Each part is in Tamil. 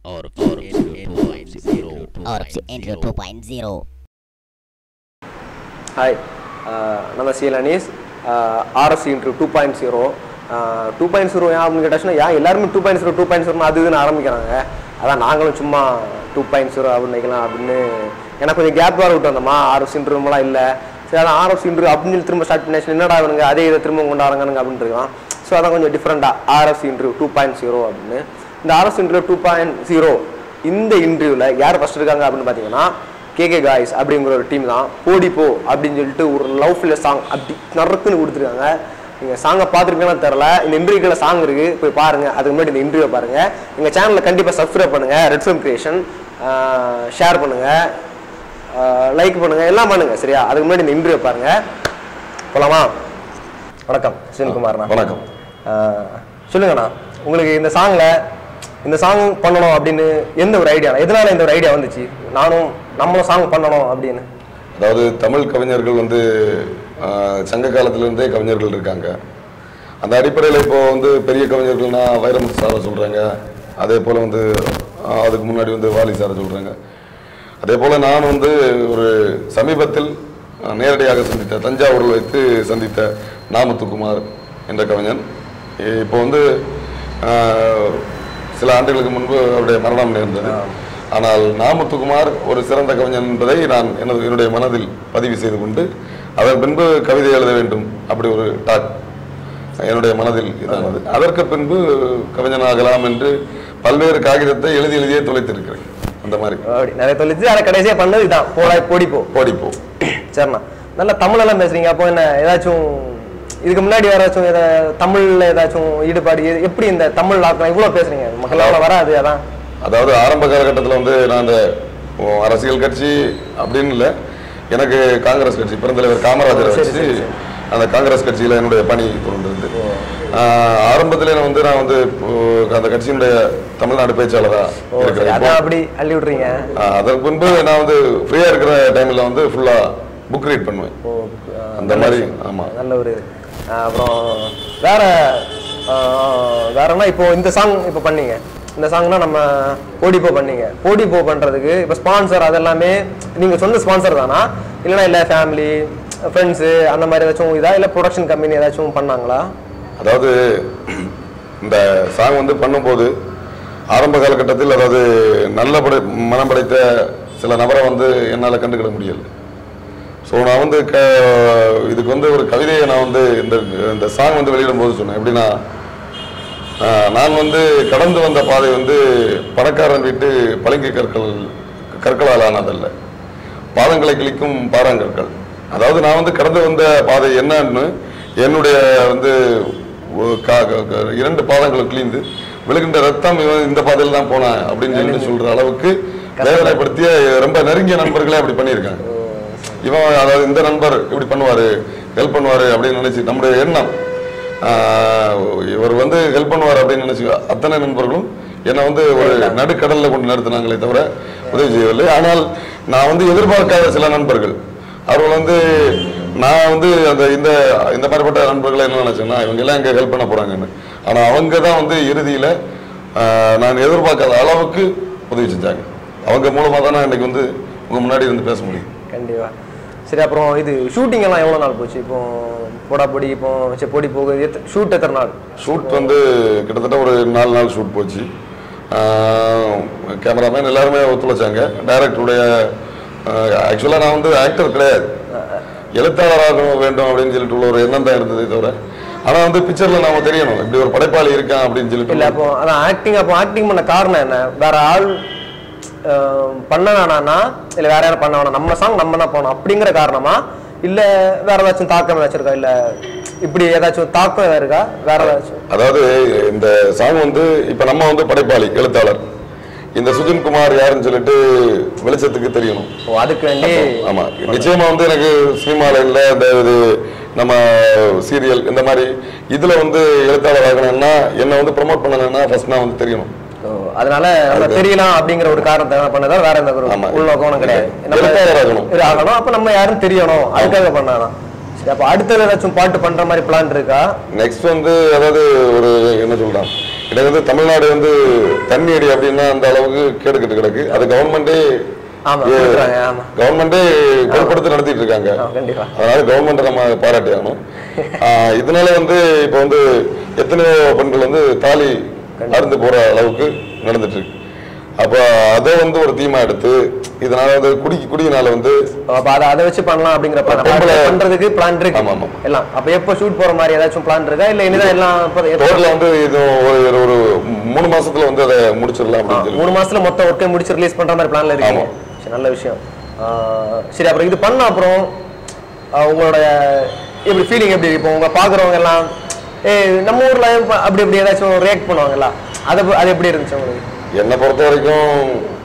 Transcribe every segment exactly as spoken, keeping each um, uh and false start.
or or two point zero or Intro two point zero. Hi, நம்ம சீலனிஸ் RF intro two point zero two point zero ஏன் அப்படின்னு கேட்டாச்சுன்னா ஏன் எல்லாருமே two point zero two point ஜீரோன்னு அது இதுன்னு ஆரம்பிக்கிறாங்க. அதான் நாங்களும் சும்மா டூ பாயிண்ட் ஜீரோ அப்படின்னு நினைக்கலாம் அப்படின்னு எனக்கு கொஞ்சம் கேப் வர விட்டு வந்தோமா. ஆர்எஃப் இன்ட்ரோலாம் இல்லை, சரி அதான் ஆர்எஃப் இன்ட்ரோ அப்படின்னு சொல்லி திரும்ப ஸ்டார்ட் பண்ணி என்னடா அவனுங்க அதே இதை திரும்ப கொண்டாடுறாங்க அப்படின்னு இருக்கலாம். ஸோ அதான் கொஞ்சம் டிஃப்ரெண்ட்டாக RF intro two point zero அப்படின்னு. இந்த RF intro two point zero இந்த இன்டர்வியூவில் யார் ஃபஸ்ட் இருக்காங்க அப்படின்னு பார்த்தீங்கன்னா கேகே காய்ஸ் அப்படிங்கிற ஒரு டீம் தான். போடிப்போ அப்படின்னு சொல்லிட்டு ஒரு லவ் ஃபில் சாங் அப்படி நறுக்குன்னு கொடுத்துருக்காங்க. நீங்கள் சாங்கை பார்த்துருக்கீங்கன்னு தெரில, இந்த இன்டர்வியூக்கில் சாங் இருக்குது, போய் பாருங்கள். அதுக்கு முன்னாடி இந்த இன்டர்வியூ பாருங்கள். எங்கள் சேனலில் கண்டிப்பாக சப்ஸ்கிரைப் பண்ணுங்கள், ரெட் ஃபிலிம் கிரியேஷன் ஷேர் பண்ணுங்கள், லைக் பண்ணுங்கள், எல்லாம் பண்ணுங்கள் சரியா. அதுக்கு முன்னாடி இந்த இன்டர்வியூ பாருங்கள். போகலாமா? வணக்கம் சிவன்குமார்ண்ணா. வணக்கம். சொல்லுங்கண்ணா, உங்களுக்கு இந்த சாங்கில் இந்த சாங் பண்ணணும் அப்படின்னு எந்த ஒரு ஐடியா, எதனால இந்த ஒரு ஐடியா வந்துச்சு நானும் நம்மளும் சாங் பண்ணணும் அப்படின்னு? அதாவது தமிழ் கவிஞர்கள் வந்து சங்க காலத்திலேருந்தே கவிஞர்கள் இருக்காங்க. அந்த அடிப்படையில் இப்போ வந்து பெரிய கவிஞர்கள்னா வைரமுத்து சாரை சொல்கிறாங்க, அதே போல் வந்து அதுக்கு முன்னாடி வந்து வாலி சாரை சொல்கிறாங்க. அதே போல் நான் வந்து ஒரு சமீபத்தில் நேரடியாக சந்தித்த தஞ்சாவூரில் வைத்து சந்தித்த நாமுத்துக்குமார் என்ற கவிஞன் இப்போ வந்து சில ஆண்டுகளுக்கு முன்பு அவருடைய மரணம் நேர்ந்தது. ஆனால் நாமுத்துக்குமார் ஒரு சிறந்த கவிஞன் என்பதை நான் எனது என்னுடைய மனதில் பதிவு செய்து கொண்டு அதன் பின்பு கவிதை எழுத வேண்டும் அப்படி ஒரு டாக் என்னுடைய மனதில் இதானது. அதற்கு பின்பு கவிஞனாகலாம் என்று பல்வேறு காகிதத்தை எழுதி எழுதியே தொலைத்திருக்கிறேன். அந்த மாதிரி நிறைய தொலைச்சு அதை கடைசியாக பண்ணது இதான் போடா போடிப்போ போடிப்போ. சரிண்ணா, நல்லா தமிழெல்லாம் பேசுறீங்க. அப்போ என்ன ஏதாச்சும் இதுக்கு முன்னாடி யாராச்சும் இதை தமிழில் ஏதாச்சும் ஈடுபாடு எப்படி இந்த தமிழ் ஆக்கலாம் இவ்வளோ பேசுறீங்க? மக்களால் வராது. அதான் அதாவது ஆரம்ப காலகட்டத்தில் வந்து நான் அந்த அரசியல் கட்சி அப்படின்னு இல்லை, எனக்கு காங்கிரஸ் கட்சி பெருந்தலைவர் காமராஜரை வச்சு அந்த காங்கிரஸ் கட்சியில் என்னுடைய பணி தொடர்ந்து ஆரம்பத்திலே நான் வந்து நான் வந்து அந்த கட்சியினுடைய தமிழ்நாடு பேச்சாளராக இருக்கிறேன். அப்படி அள்ளி விட்றீங்க. அதற்கு முன்பு நான் வந்து ஃப்ரீயாக இருக்கிற டைமில் வந்து ஃபுல்லாக புக் ரீட் பண்ணுவேன். அந்த மாதிரி. ஆமாம், நல்ல ஒரு. அப்புறம் வேற வேறனா இப்போ இந்த சாங் இப்போ பண்ணீங்க, இந்த சாங்னா நம்ம போடிப்போ பண்ணீங்க. போடிப்போ பண்ணுறதுக்கு இப்போ ஸ்பான்சர் அதெல்லாமே நீங்கள் சொந்த ஸ்பான்சர் தானா, இல்லைனா இல்லை ஃபேமிலி ஃப்ரெண்ட்ஸு அந்த மாதிரி ஏதாச்சும் இதா, இல்லை ப்ரொடக்ஷன் கம்பெனி ஏதாச்சும் பண்ணாங்களா? அதாவது இந்த சாங் வந்து பண்ணும்போது ஆரம்ப காலகட்டத்தில் அதாவது நல்ல படை மனம் படைத்த சில நபரை வந்து என்னால் கண்டுக்கிட முடியலை. ஸோ நான் வந்து க இதுக்கு வந்து ஒரு கவிதையை நான் வந்து இந்த இந்த சாங் வந்து வெளியிடும் போது சொன்னேன். எப்படின்னா, நான் வந்து கடந்து வந்த பாதை வந்து பணக்காரன் வீட்டு பளிங்கு கற்கள் கற்களால் ஆனதல்ல, பாதங்களை கிழிக்கும் பாறாங்கற்கள். அதாவது நான் வந்து கடந்து வந்த பாதை என்னன்னு என்னுடைய வந்து இரண்டு பாதங்களை கிழிந்து விழுகின்ற ரத்தம் இந்த பாதையில் தான் போனேன் அப்படின்னு சொல்லி சொல்ற அளவுக்கு வேதனைப்படுத்திய ரொம்ப நெருங்கிய நண்பர்களே அப்படி பண்ணியிருக்காங்க. இவன் அதாவது இந்த நண்பர் இப்படி பண்ணுவாரு, ஹெல்ப் பண்ணுவாரு அப்படின்னு நினைச்சு நம்முடைய எண்ணம் இவர் வந்து ஹெல்ப் பண்ணுவார் அப்படின்னு நினைச்சு அத்தனை நண்பர்களும் என்னை வந்து ஒரு நடுக்கடலில் கொண்டு நிறுத்தினாங்களே தவிர உதவி செய்யவில்லை. ஆனால் நான் வந்து எதிர்பார்க்காத சில நண்பர்கள் அவர்கள் வந்து நான் வந்து அந்த இந்த இந்த மாதிரிப்பட்ட நண்பர்களை என்ன நினைச்சேன்னா இவங்க எல்லாம் எங்க ஹெல்ப் பண்ண போறாங்கன்னு. ஆனால் அவங்க தான் வந்து இறுதியில் நான் எதிர்பார்க்காத அளவுக்கு உதவி செஞ்சாங்க. அவங்க மூலமாக தான் நான் இன்னைக்கு வந்து உங்க முன்னாடி இருந்து பேச முடியும். கண்டிப்பா. சரி, அப்புறம் இது ஷூட்டிங் எல்லாம் எவ்வளோ நாள் போச்சு? இப்போ போடா பொடி இப்போ சரி பொடி போகுது ஷூட் எத்தனை நாள்? ஷூட் வந்து கிட்டத்தட்ட ஒரு நாலு நாள் ஷூட் போச்சு. கேமராமேன் எல்லாருமே ஒத்துழைச்சாங்க. டைரக்டருடைய ஆக்சுவலாக நான் வந்து ஆக்டர் கிடையாது, எழுத்தாளராக வேண்டும் அப்படின்னு சொல்லிட்டு உள்ள ஒரு எண்ணம் தான் இருந்ததே தவிர, ஆனால் வந்து பிக்சரில் நாம தெரியணும் இப்படி ஒரு படைப்பாளி இருக்கான் அப்படின்னு சொல்லிட்டு. இல்லை, அப்போ அதான் ஆக்டிங். அப்போ ஆக்டிங் பண்ண காரணம் என்ன? வேற ஆள் பண்ண வேணான்னா இல்லை வேற யாரும் பண்ண வேணாம், நம்ம சாங் நம்ம தான் போனோம் அப்படிங்கிற காரணமா, இல்லை வேற ஏதாச்சும் தாக்கம் ஏதாச்சும் இருக்கா, இல்லை இப்படி ஏதாச்சும் தாக்கம் இருக்கா வேற ஏதாச்சும்? அதாவது இந்த சாங் வந்து இப்போ நம்ம வந்து படைப்பாளி எழுத்தாளர், இந்த சுஜன் குமார் யாருன்னு சொல்லிட்டு வெளிச்சத்துக்கு தெரியணும். ஓ, அதுக்கு வேண்டி. ஆமா, நிச்சயமா வந்து எனக்கு சினிமாவில் இல்லை இந்த இது நம்ம சீரியல் இந்த மாதிரி இதுல வந்து எழுத்தாளர் ஆகணும்னா என்னை வந்து ப்ரொமோட் பண்ணணும்னா ஃபர்ஸ்ட் நான் வந்து தெரியணும். அதனால நம்ம தெரியலாம் அப்படிங்கிற ஒரு காரணத்தை பண்ணதா, வேற எந்த உள்நோக்கம் கிடையாது. ஆகணும் அப்ப நம்ம யாரும் தெரியணும் அதுக்காக பண்ணாதான். அப்ப அடுத்தது ஏதாச்சும் பாட்டு பண்ற மாதிரி பிளான் இருக்கா? நெக்ஸ்ட் வந்து அதாவது ஒரு என்ன சொல்றான் எனக்கு வந்து தமிழ்நாடு வந்து தண்ணி அடி அப்படின்னா அந்த அளவுக்கு கேடுக்கிட்டு கிடக்கு. அது கவர்மெண்டே கவர்மெண்டே பொருட்படுத்தி நடத்திட்டு இருக்காங்க. அதனால கவர்மெண்ட் நம்ம பாராட்டி ஆகணும். இதனால வந்து இப்ப வந்து எத்தனையோ பெண்கள் வந்து தாலி அறுந்து போற அளவுக்கு நடந்துட்டு இருக்கு. அப்ப அதை வந்து ஒரு தீமா எடுத்து இதனால வந்து குடி குடியினால வந்து அதை வச்சு பண்ணலாம் அப்படிங்கிற பண்றதுக்கு பிளான் இருக்கு. ஆமா ஆமா எல்லாம். அப்ப எப்ப ஷூட் போற மாதிரி ஏதாச்சும் பிளான் இருக்கா இல்ல இனிதான் எல்லாம் டோட்டலா வந்து இது ஒரு ஒரு மூணு மாசத்துல வந்து அதை முடிச்சிடலாம் அப்படின்னு மூணு மாசத்துல மொத்த ஒர்க்கை முடிச்சு ரிலீஸ் பண்ற மாதிரி பிளான்ல இருக்கு. நல்ல விஷயம். சரி, அப்புறம் இது பண்ண அப்புறம் உங்களோட எப்படி ஃபீலிங் எப்படி? இப்போ உங்க பாக்குறவங்க எல்லாம் ஏ நம்ம ஊர்ல அப்படி இப்படி ஏதாச்சும் ரியாக்ட் பண்ணுவாங்கல்ல, அது அது எப்படி இருந்துச்சு உங்களுக்கு? என்னை பொறுத்த வரைக்கும்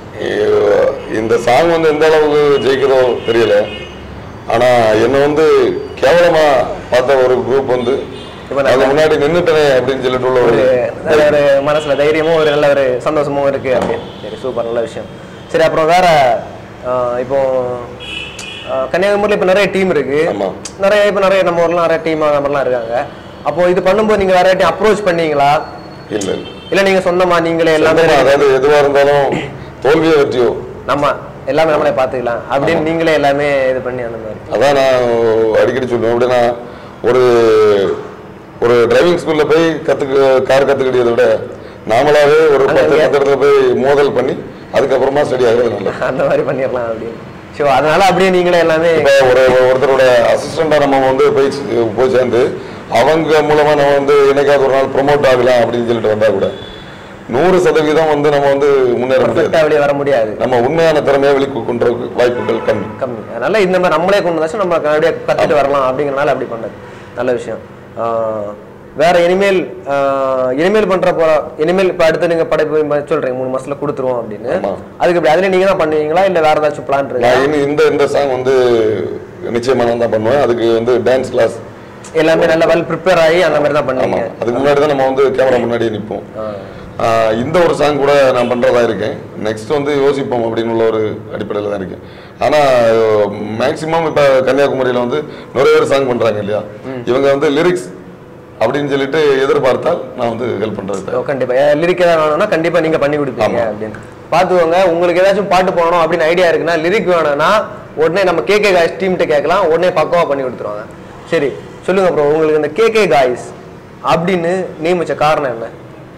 இந்த சாங் வந்து எந்த அளவுக்கு ஜெயிக்கிறதோ தெரியல. ஆனா என்ன வந்து கேவலமா பார்த்த ஒரு குரூப் வந்து அது முன்னாடி நின்றுட்டனே அப்படின்னு சொல்லிட்டு உள்ள ஒரு ஒரு மனசுல தைரியமும் ஒரு நல்ல ஒரு சந்தோஷமும் இருக்கு அப்படின்னு. சரி, சூப்பர், நல்ல விஷயம். சரி, அப்புறம் வேற இப்போ கன்னியாகுமரியில் இப்போ நிறைய டீம் இருக்கு. நிறைய இப்போ நிறைய நம்ம ஊர்லாம் நிறைய டீம் அந்த மாதிரிலாம் இருக்காங்க. அப்போ இது பண்ணும்போது நீங்க வேற டீம் அப்ரோச் பண்ணீங்களா? இல்ல இல்ல நீங்க சொந்தமா நீங்களே எல்லாமே அதாவது எதுவா இருந்தாலும் தோல்வியோ வெற்றியோ நம்ம எல்லாமே நம்மளே பாத்துக்கலாம் அப்படின்னு நீங்களே எல்லாமே இது பண்ணி அந்த மாதிரி. அதான் நான் அடிக்கடி சொல்லுவேன். அப்படின்னா ஒரு ஒரு டிரைவிங் ஸ்கூல்ல போய் கத்துக்க கார் கத்துக்கிட்டதை விட நாமளாவே ஒரு பத்து இடத்துல போய் மோதல் பண்ணி அதுக்கப்புறமா ஸ்டடி ஆகுது நல்லது. அந்த மாதிரி பண்ணிடலாம் அப்படின்னு. ஸோ அதனால அப்படியே நீங்களே எல்லாமே இப்போ ஒரு ஒருத்தரோட அசிஸ்டண்டா நம்ம வந்து போய் போய் சேர்ந்து அவங்க மூலமா நம்ம வந்து என்னைக்காவது ஒரு நாள் ப்ரொமோட் ஆகலாம் அப்படின்னு சொல்லிட்டு வந்தா கூட நூறு சதவீதம் வந்து நம்ம வந்து முன்னேற முடியாது, வெளியே வர முடியாது. நம்ம உண்மையான திறமையை வெளிக்கு கொண்டு வாய்ப்புகள் கம்மி கம்மி அதனால இந்த மாதிரி நம்மளே கொண்டு வந்தாச்சும் நம்ம அப்படியே கத்துட்டு வரலாம் அப்படிங்கிறனால அப்படி பண்ணது நல்ல விஷயம். வேற இனிமேல் இனிமேல் பண்ற போற இனிமேல் இப்ப அடுத்து நீங்க படைப்பு சொல்றீங்க மூணு மாசத்துல கொடுத்துருவோம் அப்படின்னு. அதுக்கு இப்படி அதுல நீங்க தான் பண்ணுவீங்களா இல்ல வேற ஏதாச்சும் பிளான் இருக்கா? இந்த இந்த சாங் வந்து நிச்சயமா நான் தான் பண்ணுவேன். அதுக்கு வந்து டான்ஸ் கிளாஸ் எல்லாமே நல்ல வெல் ப்ரிப்பேர் ஆகி அந்த மாதிரி தான் பண்ணுவீங்க. அதுக்கு முன்னாடி தான் நம்ம வந்து கேமரா முன்னாடியே நிற்போம். இந்த ஒரு சாங் கூட நான் பண்றதா இருக்கேன். நெக்ஸ்ட் வந்து யோசிப்போம் அப்படின்னு உள்ள ஒரு அடிப்படையில் தான் இருக்கேன். ஆனா மேக்சிமம் இப்ப கன்னியாகுமரியில வந்து நிறைய பேர் சாங் பண்றாங்க இல்லையா, இவங்க வந்து லிரிக்ஸ் அப்படின்னு சொல்லிட்டு எதிர்பார்த்தால் நான் வந்து ஹெல்ப் பண்றது. கண்டிப்பா லிரிக் ஏதாவது வேணும்னா கண்டிப்பா நீங்க பண்ணி கொடுப்பீங்க அப்படின்னு பாத்துக்கோங்க. உங்களுக்கு ஏதாச்சும் பாட்டு போகணும் அப்படின்னு ஐடியா இருக்குன்னா லிரிக் வேணும்னா உடனே நம்ம கே கே காய்ஸ் டீம்கிட்ட கேட்கலாம், உடனே பக்கவா பண்ணி கொடுத்துருவாங்க. சரி சொல்லுங்க ப்ரோ, உங்களுக்கு இந்த கே கே காய்ஸ் அப்படின்னு நியமிச்ச காரணம் என்ன?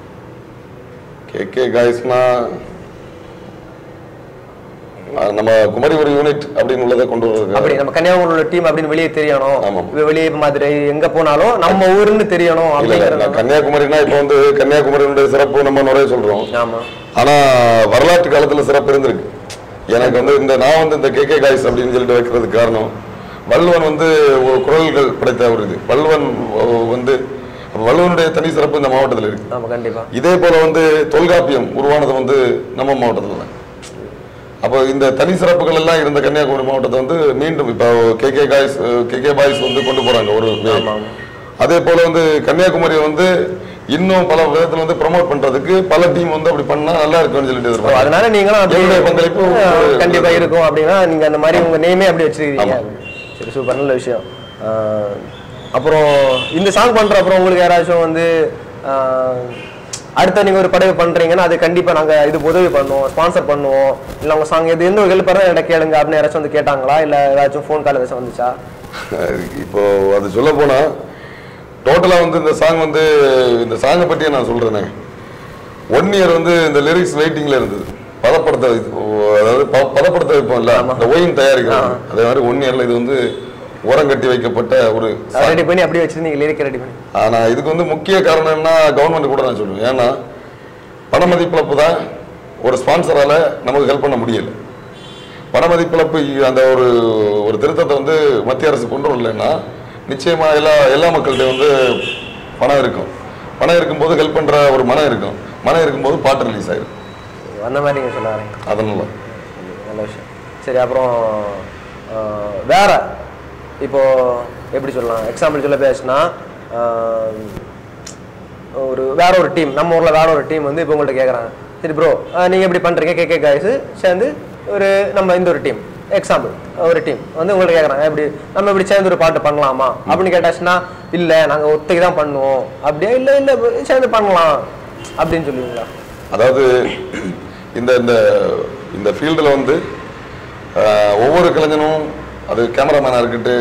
கே கே காய்ஸ்னா நம்ம குமரி ஒரு யூனிட் அப்படின்னு உள்ளதை கொண்டு வருது. அப்படி நம்ம கன்னியாகுமரி டீம் அப்படின்னு வெளியே தெரியணும், வெளியே மதுரை எங்க போனாலும் நம்ம ஊருன்னு தெரியணும் அப்படிங்கிறது. கன்னியாகுமரினா இப்போ வந்து கன்னியாகுமரியோட சிறப்பு நம்ம நிறைய சொல்றோம். ஆனா வரலாற்று காலத்துல சிறப்பு இருந்திருக்கு. எனக்கு வந்து இந்த நான் வந்து இந்த கே கே காய்ஸ் அப்படின்னு சொல்லிட்டு வைக்கிறதுக்கு காரணம், வள்ளுவன் வந்து குரல்கள் படைத்த ஒரு இது. வள்ளுவன் வந்து வள்ளுவனுடைய தனி சிறப்பு இந்த மாவட்டத்தில் இருக்கு. இதே போல வந்து தொல்காப்பியம் உருவானது வந்து நம்ம மாவட்டத்தில் தான். அப்போ இந்த தனி சிறப்புகள் எல்லாம் இருந்த கன்னியாகுமரி மாவட்டத்தை வந்து மீண்டும் இப்போ K K guys K K boys வந்து கொண்டு போறாங்க ஒரு. அதே போல வந்து கன்னியாகுமரியை வந்து இன்னும் பல விதத்துல வந்து ப்ரமோட் பண்றதுக்கு பல டீம் வந்து அப்படி பண்ணா நல்லா இருக்கும்னு சொல்லிட்டு, அதனால நீங்களும் பங்களிப்பு கண்டிப்பா இருக்கும் அப்படின்னா நீங்க அந்த மாதிரி உங்க நேமே அப்படி வச்சிருக்கீங்க. சரி, சூப்பர், நல்ல விஷயம். அப்புறம் இந்த சாங் பண்ற அப்புறம் உங்களுக்கு யாராச்சும் வந்து அடுத்த நீங்க ஒரு படைப்பு பண்றீங்கன்னா அது கண்டிப்பா நாங்க இது உதவி பண்ணுவோம், ஸ்பான்சர் பண்ணுவோம், இல்ல உங்க சாங் எது எந்த ஹெல்ப் பண்ணா எனக்கு கேளுங்க அப்படின்னு யாராச்சும் வந்து கேட்டாங்களா இல்ல ஏதாச்சும் ஃபோன் கால் ஏதாச்சும் வந்துச்சா? இப்போ அது சொல்ல போனா டோட்டலா வந்து இந்த சாங் வந்து இந்த சாங்கை பற்றியே நான் சொல்றேனே, ஒன் இயர் வந்து இந்த லிரிக்ஸ் வெயிட்டிங்ல இருந்தது. பதப்படுத்த அதாவது பதப்படுத்த வைப்போம் இல்ல, இந்த ஒயின் தயாரிக்கிறோம், அதே மாதிரி ஒன் இயர்ல இது வந்து உரம் கட்டி வைக்கப்பட்ட ஒரு ரெடி பண்ணி அப்படியே வச்சிருந்தீங்க லிரிக் ரெடி பண்ணி. ஆனா இதுக்கு வந்து முக்கிய காரணம் என்ன, கவர்மெண்ட் கூட நான் சொல்லுவேன். ஏன்னா பண மதிப்பிழப்பு தான் ஒரு ஸ்பான்சரால நமக்கு ஹெல்ப் பண்ண முடியல. பண மதிப்பிழப்பு அந்த ஒரு ஒரு திருத்தத்தை வந்து மத்திய அரசு கொண்டு வரலைன்னா நிச்சயமா எல்லா எல்லா மக்கள்கிட்ட வந்து பணம் இருக்கும். பணம் இருக்கும்போது ஹெல்ப் பண்ற ஒரு மனம் இருக்கும், மனம் இருக்கும்போது பாட்டு ரிலீஸ் ஆயிடும். அந்த மாதிரி நீங்க சொல்ல வரீங்க, அதனால நல்ல விஷயம். சரி, அப்புறம் வேற இப்போ எப்படி சொல்லலாம், எக்ஸாம்பிள் சொல்ல பேசுனா ஒரு வேற ஒரு டீம் நம்ம ஊர்ல வேற ஒரு டீம் வந்து இப்போ உங்கள்கிட்ட கேட்குறாங்க, சரி ப்ரோ நீங்க எப்படி பண்றீங்க கே கே காய்ஸ் சேர்ந்து ஒரு நம்ம இந்த ஒரு டீம் எக்ஸாம்பிள் ஒரு டீம் வந்து உங்கள்கிட்ட கேட்குறாங்க, எப்படி நம்ம இப்படி சேர்ந்து ஒரு பாட்டு பண்ணலாமா அப்படின்னு கேட்டாச்சுன்னா இல்லை நாங்கள் ஒத்துக்கு தான் பண்ணுவோம் அப்படியே, இல்லை இல்லை சேர்ந்து பண்ணலாம் அப்படின்னு சொல்லுவீங்களா? அதாவது இந்த இந்த இந்த ஃபீல்டில் வந்து ஒவ்வொரு கலைஞனும் அது கேமராமேனாக இருக்கட்டு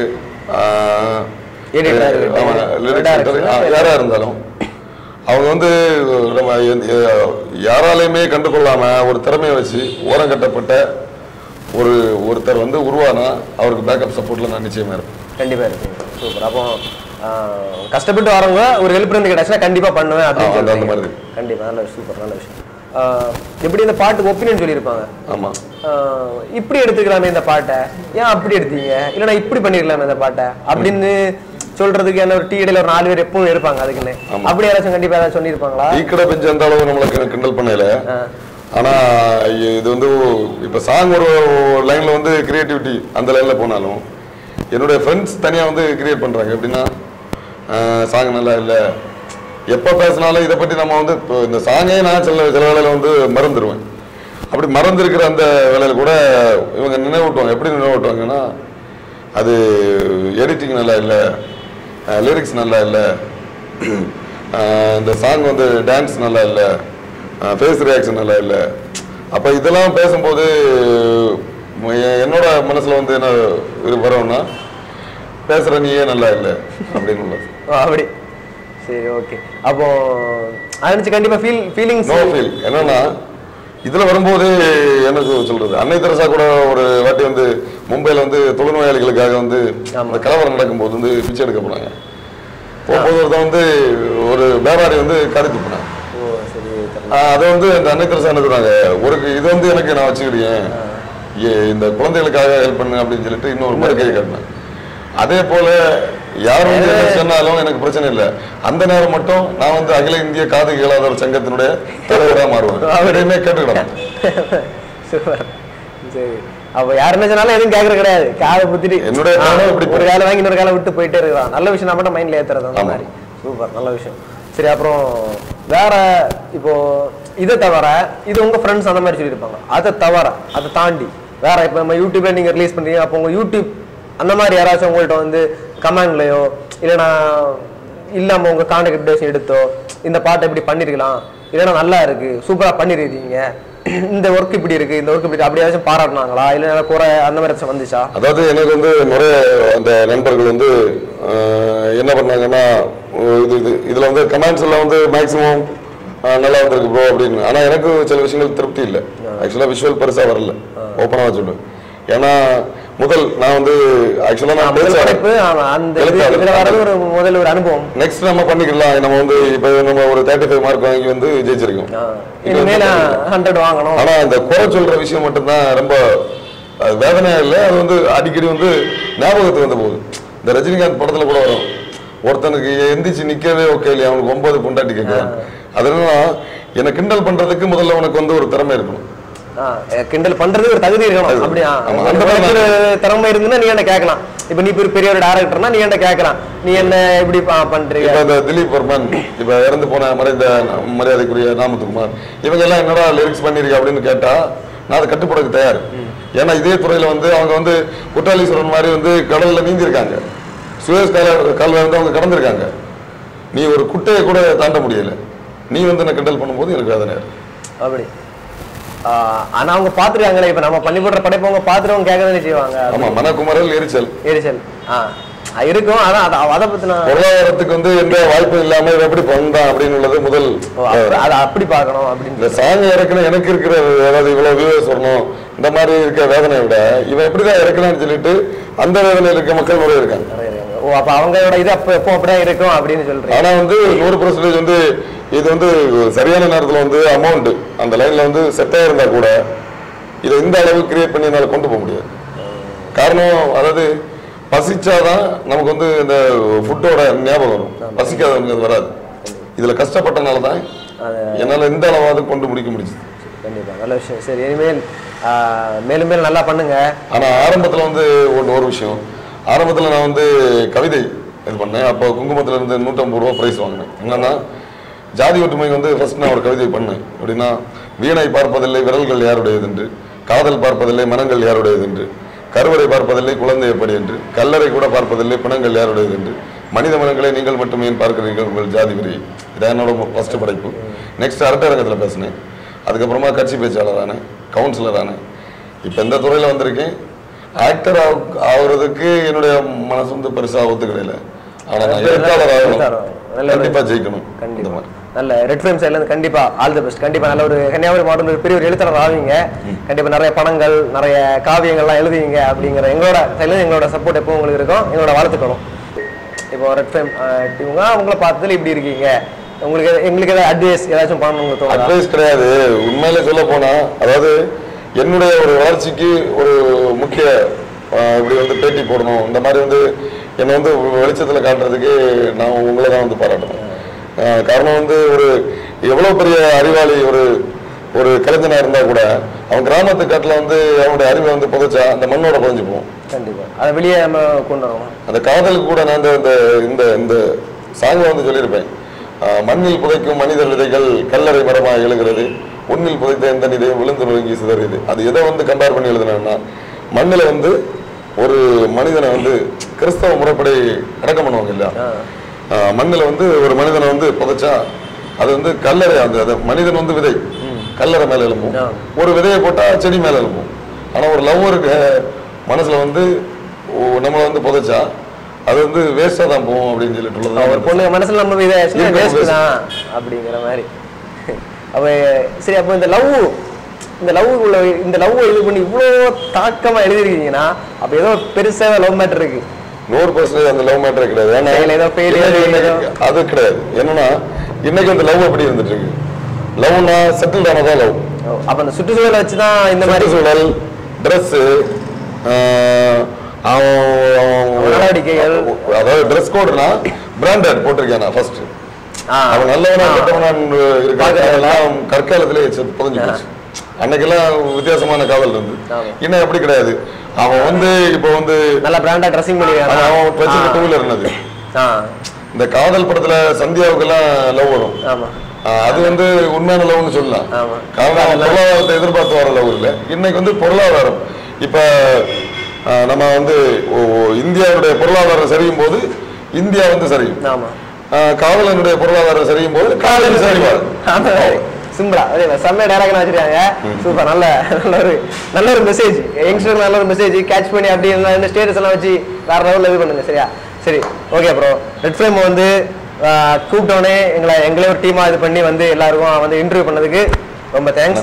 யாராக இருந்தாலும் அவங்க வந்து நம்ம யாராலையுமே கண்டுகொள்ளாமல் ஒரு திறமையை வச்சு ஓரம் கட்டப்பட்ட ஒரு ஒருத்தர் வந்து உருவானா அவருக்கு பேக்கப் சப்போர்ட்டில் நான் நிச்சயமாக இருப்பேன். கண்டிப்பாக இருப்பீங்க. சூப்பர். அப்போ கஷ்டப்பட்டு வரவங்க ஒரு ஹெல்ப் இருந்து கிடைச்சுன்னா கண்டிப்பாக பண்ணுவேன் அப்படின்னு அந்த மாதிரி. கண்டிப்பாக நல்ல சூப்பர் நல்ல விஷயம். எப்படி இந்த பாட்டுக்கு ஒப்பீனியன் சொல்லியிருப்பாங்க. ஆமாம், இப்படி எடுத்துக்கலாமே இந்த பாட்டை, ஏன் அப்படி எடுத்தீங்க, இல்லைன்னா இப்படி பண்ணிருக்கலாமே இந்த பாட்டை அப்படின்னு சொல்றதுக்கு என்ன ஒரு டீ கடையில் ஒரு நாலு பேர் எப்பவும் இருப்பாங்க அதுக்குன்னு. அப்படி யாராச்சும் கண்டிப்பா ஏதாச்சும் சொல்லியிருப்பாங்களா? டீ கடை பெஞ்சு அந்த அளவு நம்மளுக்கு கிண்டல் பண்ணல. ஆனா இது வந்து இப்ப சாங் ஒரு லைன்ல வந்து கிரியேட்டிவிட்டி அந்த லைன்ல போனாலும் என்னுடைய ஃப்ரெண்ட்ஸ் தனியா வந்து கிரியேட் பண்றாங்க. எப்படின்னா சாங் நல்லா இல்லை, எப்போ பேசினாலும் இதை பற்றி நம்ம வந்து இப்போ இந்த சாங்கே நான் சில சில வேலையில் வந்து மறந்துடுவேன். அப்படி மறந்துருக்கிற அந்த வேலையில் கூட இவங்க நினைவூட்டுவாங்க. எப்படி நினைவூட்டுவாங்கன்னா அது எடிட்டிங் நல்லா இல்லை, லிரிக்ஸ் நல்லா இல்லை, இந்த சாங் வந்து டான்ஸ் நல்லா இல்லை, ஃபேஸ் ரியாக்ஷன் நல்லா இல்லை. அப்போ இதெல்லாம் பேசும்போது என்னோட மனசில் வந்து என்ன வரோம்னா பேசுகிற நீயே நல்லா இல்லை அப்படின்னு உள்ளது. அப்படி சரி, ஓகே. அப்போ அது கண்டிப்பாக ஃபீல் ஃபீலிங்ஸ் நோ ஃபீல் என்னன்னா இதில் வரும்போது எனக்கு சொல்கிறது, அன்னை தெரசா கூட ஒரு வாட்டி வந்து மும்பையில் வந்து தொழுநோயாளிகளுக்காக வந்து அந்த கலவரம் நடக்கும்போது வந்து பிச்சை எடுக்க போனாங்க. போகும்போது ஒருத்தன் வந்து ஒரு வியாபாரி வந்து கறி துப்புனாங்க. அதை வந்து அந்த அன்னை தெரசா என்ன சொல்றாங்க, ஒரு இது வந்து எனக்கு நான் வச்சுக்கிட்டேன், இந்த குழந்தைகளுக்காக ஹெல்ப் பண்ணு அப்படின்னு சொல்லிட்டு இன்னொரு மறுக்கையை காட்டினேன். அதே போல யாரும் வந்து என்ன சொன்னாலும் எனக்கு பிரச்சனை இல்லை. அந்த நேரம் மட்டும் நான் வந்து அகில இந்திய காது கேளாதவர் சங்கத்தினுடைய தலைவராக மாறுவேன். அவரையுமே கேட்டுக்கிடலாம். சரி, அப்போ யார் என்ன சொன்னாலும் எதுவும் கேட்கறது கிடையாது. காதை புத்திட்டு என்னுடைய ஒரு காலை வாங்கி இன்னொரு காலை விட்டு போயிட்டே இருக்கலாம். நல்ல விஷயம் நான் மட்டும் மைண்ட்ல ஏத்துறது அந்த மாதிரி. சூப்பர், நல்ல விஷயம். சரி, அப்புறம் வேற இப்போ இதை தவிர இது உங்க ஃப்ரெண்ட்ஸ் அந்த மாதிரி சொல்லியிருப்பாங்க. அதை தவிர அதை தாண்டி வேற இப்போ நம்ம யூடியூப்ல நீங்க ரிலீஸ் பண்றீங்க, அப்போ உங்க யூடியூப் அந்த மாதிரி யாராச்சும் உங்கள்கிட்ட வந்து கமெண்ட்லையோ இல்லைனா இல்லாமல் உங்கள் கான்டாக்ட் எடுத்தோ இந்த பாட்டை இப்படி பண்ணிருக்கலாம், இல்லைன்னா நல்லா இருக்கு, சூப்பராக பண்ணிருக்கீங்க, இந்த ஒர்க் இப்படி இருக்கு, இந்த ஒர்க் இப்படி அப்படி ஏதாச்சும் பாராட்டினாங்களா, இல்லை குறை அந்த மாதிரி ஏதாச்சும் வந்துச்சா? அதாவது எனக்கு வந்து நிறைய அந்த நண்பர்கள் வந்து என்ன பண்ணாங்கன்னா இது இது இதில் வந்து கமெண்ட்ஸ் எல்லாம் வந்து மேக்ஸிமம் நல்லா வந்திருக்கு ப்ரோ அப்படின்னு. ஆனால் எனக்கு சில விஷயங்கள் திருப்தி இல்லை. ஆக்சுவலாக விஷுவல் பெருசாக வரல, ஓப்பனாக சொல்லுவேன். ஏன்னா முதல் நான் வந்து ஆக்சுவலா நான் ஒரு முதல் ஒரு அனுபவம் நெக்ஸ்ட் நம்ம பண்ணிக்கலாம். நம்ம வந்து இப்போ நம்ம ஒரு தேர்ட்டி ஃபைவ் மார்க் வாங்கி வந்து ஜெயிச்சிருக்கோம். ஆனா அந்த குறை சொல்ற விஷயம் மட்டும்தான் ரொம்ப வேதனையா இல்லை, அது வந்து அடிக்கடி வந்து ஞாபகத்துக்கு வந்த போகுது. இந்த ரஜினிகாந்த் படத்துல கூட வரும், ஒருத்தனுக்கு எந்திரிச்சு நிக்கவே ஓகே இல்லையா, அவனுக்கு ஒன்பது பொண்டாட்டி கேட்கலாம். அதனால என்னை கிண்டல் பண்றதுக்கு முதல்ல உனக்கு வந்து ஒரு திறமை இருக்கணும், கிண்டல் பண்றது ஒரு தகுதி இருக்கணும். அப்படியா திறமை இருக்குன்னா நீ என்ன கேட்கலாம். இப்ப நீ பெரிய ஒரு டைரக்டர்னா நீ என்ன கேட்கலாம், நீ என்ன எப்படி பண்றீங்க. இப்ப திலீப் வர்மன், இப்ப இறந்து போன மறைந்த மரியாதைக்குரிய நாமத்துக்குமார், இவங்க எல்லாம் என்னடா லிரிக்ஸ் பண்ணிருக்க அப்படின்னு கேட்டா நான் அதை கட்டுப்படக்கு தயார். ஏன்னா இதே துறையில வந்து அவங்க வந்து குற்றாலீஸ்வரன் மாதிரி வந்து கடல்ல நீந்தி இருக்காங்க, சுயஸ் கால கால்வாய் வந்து அவங்க கடந்திருக்காங்க. நீ ஒரு குட்டையை கூட தாண்ட முடியல, நீ வந்து என்ன கிண்டல் பண்ணும்போது எனக்கு வேதனை. அப்படி ஆனா அவங்க பாத்துருக்காங்களே, இப்ப நம்ம பண்ணி போடுற படைப்பவங்க பாத்துறவங்க கேட்கறதே செய்வாங்க. ஆமா, மனக்குமரல் எரிச்சல் எரிச்சல் இருக்கும். அதான் அதை பத்தின பொருளாதாரத்துக்கு வந்து எந்த வாய்ப்பு இல்லாம எப்படி பண்ணா அப்படின்னு உள்ளது முதல். அதை அப்படி பார்க்கணும் அப்படின்னு சாங் இறக்கணும். எனக்கு இருக்கிற ஏதாவது இவ்வளவு வியூவர்ஸ் வரணும் இந்த மாதிரி இருக்க வேதனையை விட இவன் எப்படிதான் இறக்கணும்னு சொல்லிட்டு அந்த வேதனையில் இருக்க மக்கள் நிறைய இருக்காங்க. ஓ, அப்ப அவங்களோட இது அப்ப எப்போ அப்படியே இருக்கும் அப்படின்னு சொல்றேன். ஆனா வந்து நூறு பர்சன்டேஜ் வந்து இது வந்து சரியான நேரத்தில் வந்து அமௌண்ட் அந்த லைன்ல வந்து செட்டாக இருந்தா கூட இதை இந்த அளவுக்கு கிரியேட் பண்ணி என்னால் கொண்டு போக முடியாது. காரணம் அதாவது பசிச்சாதான் நமக்கு வந்து இந்த ஃபுட்டோட ஞாபகம் வரும், பசிக்காதவங்க அது வராது. இதுல கஷ்டப்பட்டனால தான் என்னால் எந்த அளவாவது கொண்டு முடிக்க முடிச்சு. கண்டிப்பா நல்ல விஷயம். சரி, இனிமேல் மேலும் மேலும் நல்லா பண்ணுங்க. ஆனா ஆரம்பத்தில் வந்து ஒன்று ஒரு விஷயம், ஆரம்பத்தில் நான் வந்து கவிதை இது பண்ணேன். அப்போ குங்குமத்தில் இருந்து நூற்றம்பது ரூபா ப்ரைஸ் வாங்கினேன். என்னன்னா ஜாதி ஒற்றுமை வந்து ஃபர்ஸ்ட் நான் ஒரு கவிதை பண்ணேன். அப்படின்னா வீணை பார்ப்பதில்லை விரல்கள் யாருடையது என்று, காதல் பார்ப்பதில்லை மனங்கள் யாருடையது என்று, கருவறை பார்ப்பதில்லை குழந்தை எப்படி என்று, கல்லறை கூட பார்ப்பதில்லை பிணங்கள் யாருடையது என்று, மனித மனங்களை நீங்கள் மட்டுமே பார்க்கிறீர்கள் உங்கள் ஜாதி வரி. இதான் என்னோட ஃபஸ்ட்டு படைப்பு. நெக்ஸ்ட் அரட்டை அரங்கத்தில் பேசினேன், அதுக்கப்புறமா கட்சி பேச்சாளர் ஆனேன், கவுன்சிலர் ஆனேன், இப்போ இந்த துறையில் வந்திருக்கேன். ஆக்டர் ஆகுறதுக்கு என்னுடைய மனசு வந்து பெருசாக ஒத்துக்கிடையில, ஆனால் நான் எழுத்தாளர் ஆகணும், கண்டிப்பாக ஜெயிக்கணும். கண்டிப்பாக நல்ல ரெட் ஃபிலிம் சைட்ல இருந்து கண்டிப்பா ஆல் தி பெஸ்ட். கண்டிப்பா நல்ல ஒரு கன்னியாகுமரி மாவட்டம் ஒரு பெரிய ஒரு எழுத்தாளர் ஆவீங்க. கண்டிப்பா நிறைய படங்கள் நிறைய காவியங்கள்லாம் எழுதுவீங்க அப்படிங்கிற எங்களோட சைட்ல எங்களோட சப்போர்ட் எப்பவும் உங்களுக்கு இருக்கும், எங்களோட வாழ்த்துக்கணும். இப்போ ரெட் ஃபிலிம் இவங்க அவங்கள பார்த்ததுல இப்படி இருக்கீங்க, உங்களுக்கு எங்களுக்கு ஏதாவது அட்வைஸ் ஏதாச்சும் பண்ணணும்? அட்வைஸ் கிடையாது, உண்மையில சொல்ல போனா அதாவது என்னுடைய ஒரு வளர்ச்சிக்கு ஒரு முக்கிய இப்படி வந்து பேட்டி போடணும், இந்த மாதிரி வந்து என்னை வந்து வெளிச்சத்தில் காட்டுறதுக்கு நான் உங்களை தான் வந்து பாராட்டணும். காரணம் வந்து ஒரு எவ்வளோ பெரிய அறிவாளி ஒரு ஒரு கலைஞனாக இருந்தால் கூட அவன் கிராமத்து காட்டில் வந்து அவனுடைய அறிவை வந்து புதைச்சா அந்த மண்ணோட புதைஞ்சு போவோம். கண்டிப்பாக அதை வெளியே நம்ம கொண்டு வரணும். அந்த காதலுக்கு கூட நான் இந்த இந்த இந்த சாங்கில் வந்து சொல்லியிருப்பேன், மண்ணில் புதைக்கும் மனிதர் விதைகள் கல்லறை மரமாக எழுகிறது, உண்ணில் புதைத்த எந்த நிதையும் விழுந்து நொறுங்கி சிதறியது. அது எதை வந்து கம்பேர் பண்ணி எழுதுனா, மண்ணில் வந்து ஒரு மனிதனை வந்து கிறிஸ்தவ முறைப்படி அடக்கம் பண்ணுவாங்க இல்லையா, மண்ணில் வந்து ஒரு மனிதனை வந்து புதைச்சா அது வந்து கல்லறை, அந்த மனிதன் வந்து விதை கல்லறை மேலே எழும்பும், ஒரு விதையை போட்டால் செடி மேலே எழும்பும். ஆனால் ஒரு லவ்வருக்கு மனசில் வந்து நம்மளை வந்து புதைச்சா அது வந்து வேஸ்டாக தான் போகும் அப்படின்னு சொல்லிட்டு உள்ளது. ஒரு பொண்ணு மனசில் நம்ம விதை வேஸ்ட் தான் அப்படிங்கிற மாதிரி. அப்போ சரி, அப்போ இந்த லவ் இந்த லவ் உள்ள இந்த லவ் இது பண்ணி இவ்வளோ தாக்கமாக எழுதிருக்கீங்கன்னா அப்போ ஏதோ பெருசாக லவ் மேட்டர் இருக்கு. நூறு பர்சன்டேஜ் அந்த லவ் மேட்டர் கிடையாது, அது கிடையாது. என்னன்னா இன்னைக்கு அந்த லவ் எப்படி இருந்துட்டு இருக்கு, லவ்னா செட்டில் ஆனதான் லவ். அப்ப அந்த சுற்றுச்சூழலை வச்சுதான் இந்த மாதிரி சூழல், ட்ரெஸ், நடவடிக்கைகள், அதாவது ட்ரெஸ் கோடுனா பிராண்டட் போட்டிருக்கேன் ஃபர்ஸ்ட். அவன் நல்லவனா கெட்டவனான்னு இருக்காங்க கற்காலத்திலே புதஞ்சு போச்சு. அன்னைக்கெல்லாம் வித்தியாசமான காதல் இருந்து, இன்னும் எப்படி கிடையாது. அவன் வந்து இப்போ வந்து நல்ல பிராண்டா ட்ரெஸ்ஸிங் பண்ணி அவன் வச்சிருக்க டூ வீலர் இருந்தது. இந்த காதல் படத்துல சந்தியாவுக்கு எல்லாம் லவ் வரும், அது வந்து உண்மையான லவ்னு சொல்லலாம். காரணம் பொருளாதாரத்தை எதிர்பார்த்து வர லவ் இல்லை. இன்னைக்கு வந்து பொருளாதாரம், இப்ப நம்ம வந்து இந்தியாவுடைய பொருளாதாரம் சரியும் போது இந்தியா வந்து சரியும், காதலனுடைய பொருளாதாரம் சரியும் போது காதல் சரிவார். சிம்பிளா அதே செம்மையா டைரக்டா வச்சிருக்காங்க. சூப்பர், நல்ல நல்ல ஒரு நல்ல ஒரு மெசேஜ் யங்ஸ்டர், நல்ல ஒரு மெசேஜ் கேட்ச் பண்ணி அப்படி இந்த ஸ்டேட்டஸ் எல்லாம் வச்சு வேற லெவலில் இது பண்ணுங்க. சரியா? சரி, ஓகே ப்ரோ. ரெட் ஃபிலிம் வந்து கூப்பிட்டோடனே எங்களை எங்களே ஒரு டீமாக இது பண்ணி வந்து எல்லாருக்கும் வந்து இன்டர்வியூ பண்ணதுக்கு ரொம்ப தேங்க்ஸ்.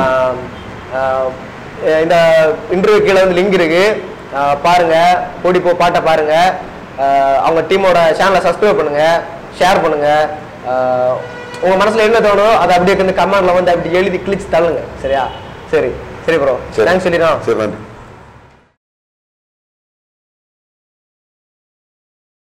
இந்த இன்டர்வியூ கீழே வந்து லிங்க் இருக்கு, பாருங்க, ஓடி போ பாட்டை பாருங்க, அவங்க டீமோட சேனலை சப்ஸ்கிரைப் பண்ணுங்க, ஷேர் பண்ணுங்க. உங்க மனசுல என்ன தோணும் அதை அப்படியே கமெண்ட்ல வந்து அப்படி எழுதி கிளிச்சு தள்ளுங்க. சரியா? சரி சரி ப்ரோ, தேங்க்ஸ் சொல்லிடுறோம்.